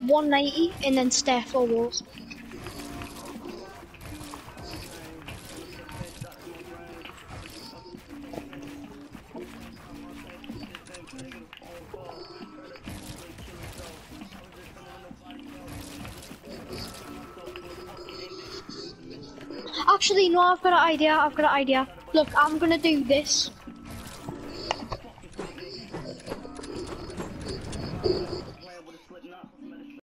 190 and then stair 4 walls. Actually, no, I've got an idea. Look, I'm gonna do this.